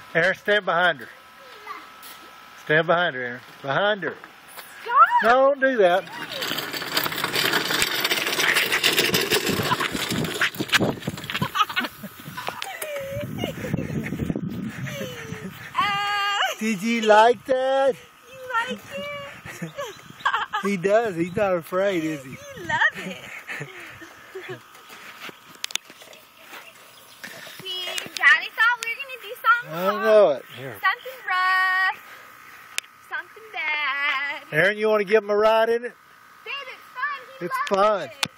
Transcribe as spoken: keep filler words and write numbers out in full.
Aaron, stand behind her. Stand behind her, Aaron. Behind her. Stop. No, don't do that. Did you like that? You like it? He does. He's not afraid, is he? You love it. See, Daddy thought we were going to do something I don't know it. Here. Something rough. Something bad. Aaron, you want to give him a ride in it? Babe, it's fun. He It's loves fun. it.